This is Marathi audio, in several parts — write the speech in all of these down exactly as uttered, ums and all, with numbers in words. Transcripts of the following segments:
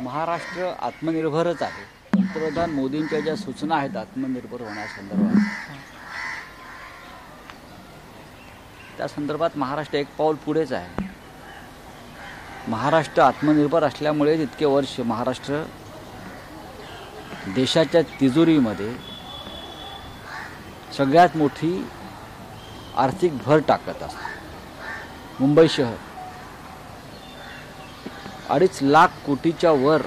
महाराष्ट्र आत्मनिर्भरच आहे. पंतप्रधान मोदींच्या ज्या सूचना आहेत आत्मनिर्भर होण्यासंदर्भात, त्या संदर्भात महाराष्ट्र एक पाऊल पुढेच आहे. महाराष्ट्र आत्मनिर्भर असल्यामुळे इतके वर्ष महाराष्ट्र देशाच्या तिजोरीमध्ये सगळ्यात मोठी आर्थिक भर टाकत असते. मुंबई शहर अडीच लाख कोटीच्या वर,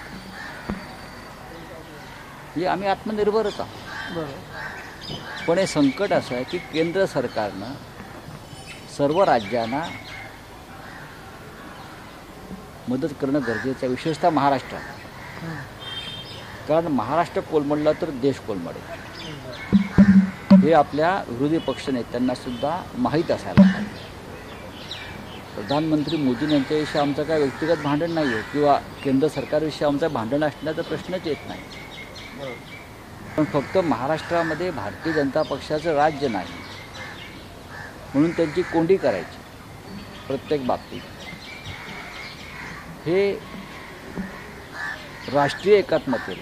म्हणजे आम्ही आत्मनिर्भरच आहोत. बरोबर. पण हे संकट असं आहे की केंद्र सरकारनं सर्व राज्यांना मदत करणं गरजेचं आहे, विशेषतः महाराष्ट्रात. कारण महाराष्ट्र कोलमडला तर देश कोलमडेल हे आपल्या विरोधी पक्षनेत्यांना सुद्धा माहीत असायला पाहिजे. प्रधानमंत्री मोदी यांच्याविषयी आमचं काय व्यक्तिगत भांडण नाही आहे किंवा केंद्र सरकारविषयी आमचं भांडण असण्याचा प्रश्नच येत नाही. पण फक्त महाराष्ट्रामध्ये भारतीय जनता पक्षाचं राज्य नाही म्हणून त्यांची कोंडी करायची प्रत्येक बाबतीत, हे राष्ट्रीय एकात्मतेला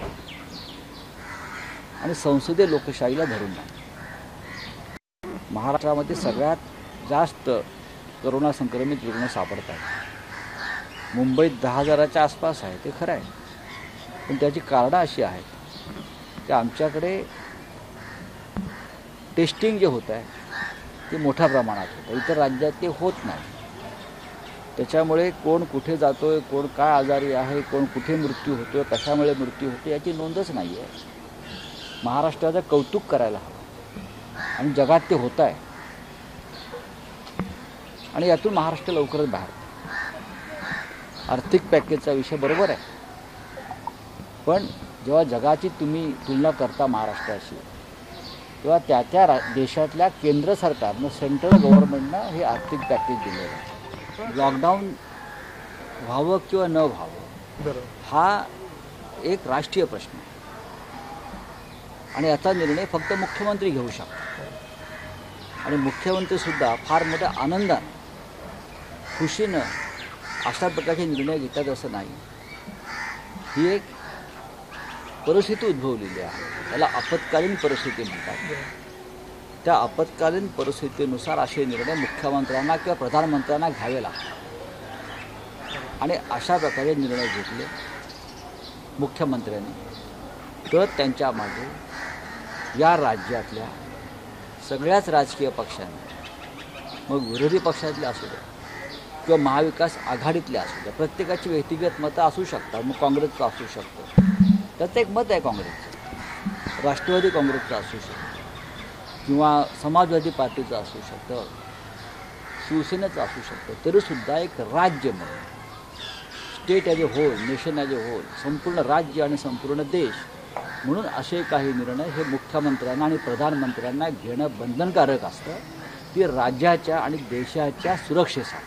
आणि संसदीय लोकशाहीला धरून नाही. महाराष्ट्रामध्ये सगळ्यात जास्त करोना संक्रमित रुग्ण सापडत आहेत. मुंबईत दहा हजाराच्या आसपास आहे, ते खरं आहे. पण त्याची कारणं अशी आहेत की आमच्याकडे टेस्टिंग जे होत आहे ते मोठ्या प्रमाणात होतं, इतर राज्यात ते होत नाही. त्याच्यामुळे कोण कुठे जातो आहे, कोण काय आजारी आहे, कोण कुठे मृत्यू होतो आहे, कशामुळे मृत्यू होतो याची नोंदच नाही आहे. महाराष्ट्राचं कौतुक करायला हवं आणि जगात ते होत आहे आणि यातून महाराष्ट्र लवकरच बाहेर. आर्थिक पॅकेजचा विषय बरोबर आहे, पण जेव्हा जगाची तुम्ही तुलना करता महाराष्ट्राशी, तेव्हा त्या त्या रा देशातल्या केंद्र सरकारनं, सेंट्रल गव्हर्नमेंटनं हे आर्थिक पॅकेज दिलेलं आहे. लॉकडाऊन व्हावं किंवा न व्हावं हा एक राष्ट्रीय प्रश्न आहे आणि याचा निर्णय फक्त मुख्यमंत्री घेऊ शकतात. आणि मुख्यमंत्रीसुद्धा फार मोठ्या आनंदाने, खुशीनं अशा प्रकारचे निर्णय घेतात असं नाही. ही एक परिस्थिती उद्भवलेली आहे, त्याला आपत्कालीन परिस्थिती म्हणतात. त्या आपत्कालीन परिस्थितीनुसार असे निर्णय मुख्यमंत्र्यांना किंवा प्रधानमंत्र्यांना घ्यावे लागतात आणि अशा प्रकारे निर्णय घेतले मुख्यमंत्र्यांनी तर त्यांच्या मागे या राज्यातल्या सगळ्याच राजकीय पक्षांनी, मग विरोधी पक्षातले असू द्या किंवा महाविकास आघाडीतले असू द्या, प्रत्येकाची व्यक्तिगत मतं असू शकतात. मग काँग्रेसचं असू शकतं, त्याचं एक मत आहे काँग्रेसचं, राष्ट्रवादी काँग्रेसचं असू शकतं किंवा समाजवादी पार्टीचं असू शकतं, शिवसेनेचं असू शकतं. तरीसुद्धा एक राज्य म्हणून, state as a whole, nation as a whole, संपूर्ण राज्य आणि संपूर्ण देश म्हणून असे काही निर्णय हे मुख्यमंत्र्यांना आणि प्रधानमंत्र्यांना घेणं बंधनकारक असतं, ते राज्याच्या आणि देशाच्या सुरक्षेसाठी.